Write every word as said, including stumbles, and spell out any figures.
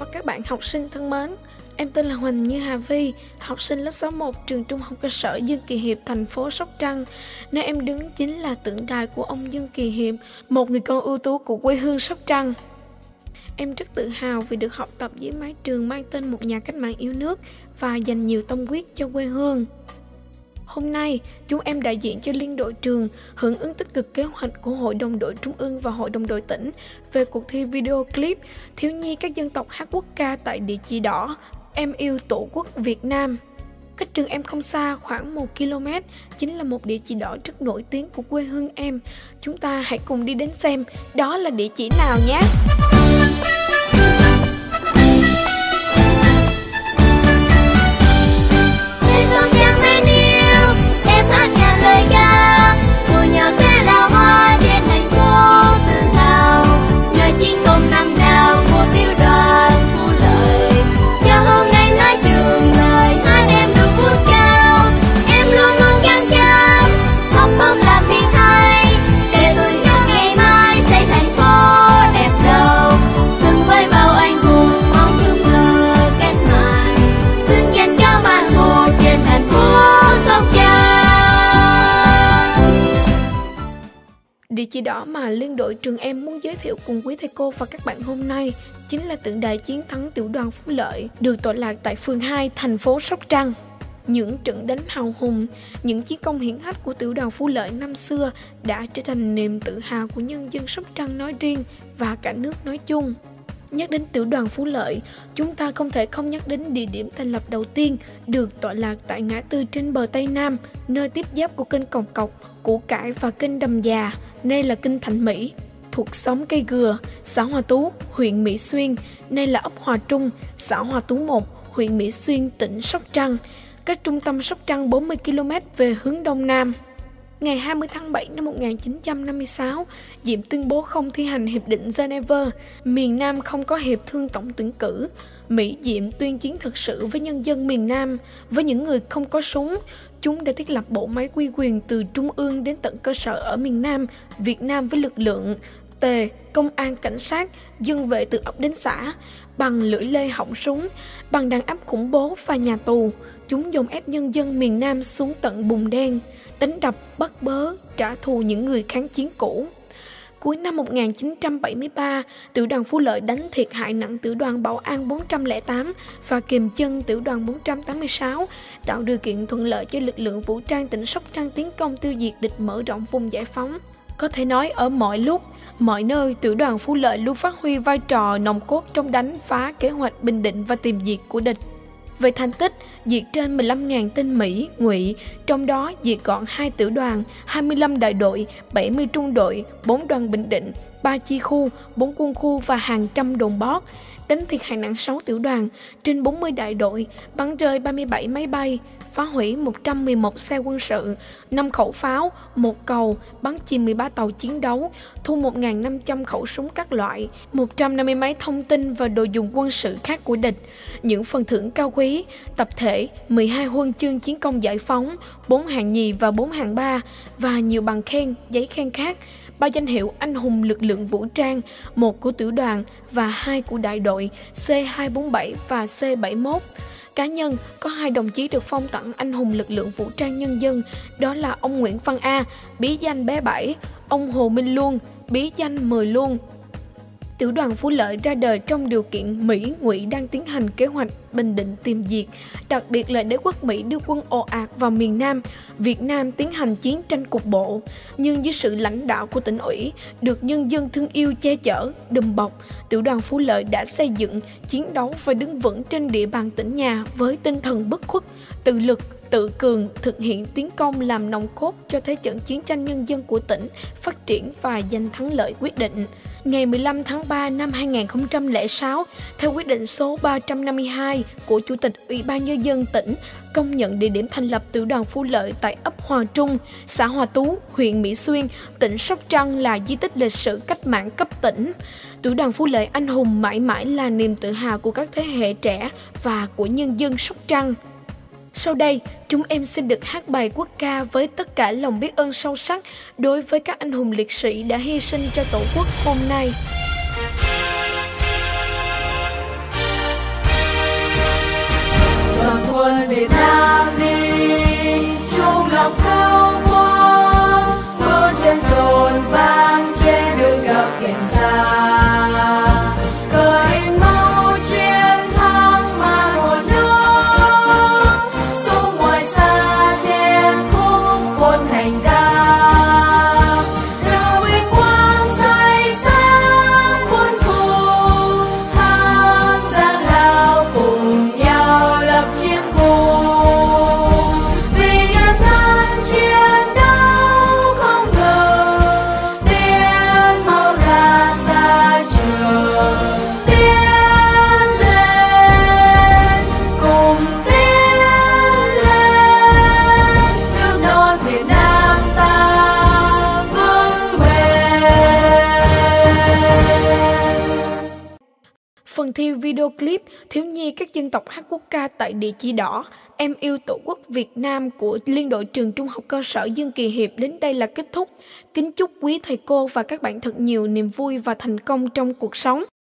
và các bạn học sinh thân mến. Em tên là Huỳnh Như Hà Vi, học sinh lớp sáu một trường Trung học cơ sở Dương Kỳ Hiệp, thành phố Sóc Trăng. Nơi em đứng chính là tượng đài của ông Dương Kỳ Hiệp, một người con ưu tú của quê hương Sóc Trăng. Em rất tự hào vì được học tập dưới mái trường mang tên một nhà cách mạng yêu nước và dành nhiều tâm huyết cho quê hương. Hôm nay, chúng em đại diện cho liên đội trường hưởng ứng tích cực kế hoạch của Hội đồng đội Trung ương và Hội đồng đội tỉnh về cuộc thi video clip thiếu nhi các dân tộc hát quốc ca tại địa chỉ đỏ Em yêu Tổ quốc Việt Nam. Cách trường em không xa, khoảng một ki lô mét, chính là một địa chỉ đỏ rất nổi tiếng của quê hương em. Chúng ta hãy cùng đi đến xem đó là địa chỉ nào nhé! Địa chỉ đỏ mà liên đội trường em muốn giới thiệu cùng quý thầy cô và các bạn hôm nay chính là tượng đài chiến thắng tiểu đoàn Phú Lợi, được tọa lạc tại phường hai, thành phố Sóc Trăng. Những trận đánh hào hùng, những chiến công hiển hách của tiểu đoàn Phú Lợi năm xưa đã trở thành niềm tự hào của nhân dân Sóc Trăng nói riêng và cả nước nói chung. Nhắc đến tiểu đoàn Phú Lợi, chúng ta không thể không nhắc đến địa điểm thành lập đầu tiên, được tọa lạc tại ngã tư trên bờ Tây Nam, nơi tiếp giáp của kênh Còng Cọc, Củ Cải và kênh Đầm Già, nay là kênh Thành Mỹ, thuộc xóm Cây Gừa, xã Hòa Tú, huyện Mỹ Xuyên, nay là ấp Hòa Trung, xã Hòa Tú một, huyện Mỹ Xuyên, tỉnh Sóc Trăng, cách trung tâm Sóc Trăng bốn mươi ki lô mét về hướng Đông Nam. Ngày hai mươi tháng bảy năm một nghìn chín trăm năm mươi sáu, Diệm tuyên bố không thi hành Hiệp định Geneva, miền Nam không có hiệp thương tổng tuyển cử. Mỹ Diệm tuyên chiến thực sự với nhân dân miền Nam, với những người không có súng. Chúng đã thiết lập bộ máy quy quyền từ trung ương đến tận cơ sở ở miền Nam, Việt Nam với lực lượng tề, công an, cảnh sát, dân vệ từ ấp đến xã, bằng lưỡi lê họng súng, bằng đàn áp khủng bố và nhà tù. Chúng dồn ép nhân dân miền Nam xuống tận bùn đen, đánh đập, bắt bớ, trả thù những người kháng chiến cũ. Cuối năm một nghìn chín trăm bảy mươi ba, tiểu đoàn Phú Lợi đánh thiệt hại nặng tiểu đoàn Bảo An bốn trăm lẻ tám và kìm chân tiểu đoàn bốn trăm tám mươi sáu, tạo điều kiện thuận lợi cho lực lượng vũ trang tỉnh Sóc Trăng tiến công tiêu diệt địch, mở rộng vùng giải phóng. Có thể nói ở mọi lúc, mọi nơi, tiểu đoàn Phú Lợi luôn phát huy vai trò nòng cốt trong đánh phá kế hoạch bình định và tìm diệt của địch. Về thành tích, diệt trên mười lăm nghìn tên Mỹ, Ngụy, trong đó diệt gọn hai tiểu đoàn, hai mươi lăm đại đội, bảy mươi trung đội, bốn đoàn bình định, ba chi khu, bốn quân khu và hàng trăm đồn bót. Đánh thiệt hại nặng sáu tiểu đoàn, trên bốn mươi đại đội, bắn rơi ba mươi bảy máy bay, phá hủy một trăm mười một xe quân sự, năm khẩu pháo, một cầu, bắn chìm mười ba tàu chiến đấu, thu một nghìn năm trăm khẩu súng các loại, một trăm năm mươi máy thông tin và đồ dùng quân sự khác của địch. Những phần thưởng cao quý, tập thể, mười hai huân chương chiến công giải phóng, bốn hạng nhì và bốn hạng ba, và nhiều bằng khen, giấy khen khác, ba danh hiệu anh hùng lực lượng vũ trang, một của tiểu đoàn và hai của đại đội C hai bốn bảy và C bảy mốt. Cá nhân, có hai đồng chí được phong tặng anh hùng lực lượng vũ trang nhân dân, đó là ông Nguyễn Văn A, bí danh Bé Bảy, ông Hồ Minh Luân, bí danh Mười Luân. Tiểu đoàn Phú Lợi ra đời trong điều kiện Mỹ, Ngụy đang tiến hành kế hoạch bình định tìm diệt, đặc biệt là đế quốc Mỹ đưa quân ồ ạt vào miền Nam, Việt Nam tiến hành chiến tranh cục bộ. Nhưng dưới sự lãnh đạo của tỉnh ủy, được nhân dân thương yêu che chở, đùm bọc, tiểu đoàn Phú Lợi đã xây dựng, chiến đấu và đứng vững trên địa bàn tỉnh nhà với tinh thần bất khuất, tự lực, tự cường, thực hiện tiến công làm nòng cốt cho thế trận chiến tranh nhân dân của tỉnh phát triển và giành thắng lợi quyết định. Ngày mười lăm tháng ba năm hai nghìn không trăm lẻ sáu, theo quyết định số ba trăm năm mươi hai của Chủ tịch Ủy ban Nhân dân tỉnh, công nhận địa điểm thành lập tiểu đoàn Phú Lợi tại ấp Hòa Trung, xã Hòa Tú, huyện Mỹ Xuyên, tỉnh Sóc Trăng là di tích lịch sử cách mạng cấp tỉnh. Tiểu đoàn Phú Lợi anh hùng mãi mãi là niềm tự hào của các thế hệ trẻ và của nhân dân Sóc Trăng. Sau đây, chúng em xin được hát bài quốc ca với tất cả lòng biết ơn sâu sắc đối với các anh hùng liệt sĩ đã hy sinh cho Tổ quốc hôm nay. nguồn Việt Nam đi, chung lòng cứu quốc, bước chân dồn vang trên đường gặp kẻ xa. Cởi màu chiến thắng mang hồn nước, sông ngoài xa trên khúc quân hành ca. Lửa vinh quang say sáng quân thù, thang Giang Lao cùng nhau lập chiến khu. Vì nhân dân chiến đấu không ngừng, tiếng màu ra xa trường, tiến lên, cùng tiến lên, nước non Việt Nam ta vững bền. Phần thi video clip thiếu nhi các dân tộc hát quốc ca tại địa chỉ đỏ Em yêu Tổ quốc Việt Nam của Liên đội trường Trung học cơ sở Dương Kỳ Hiệp đến đây là kết thúc. Kính chúc quý thầy cô và các bạn thật nhiều niềm vui và thành công trong cuộc sống.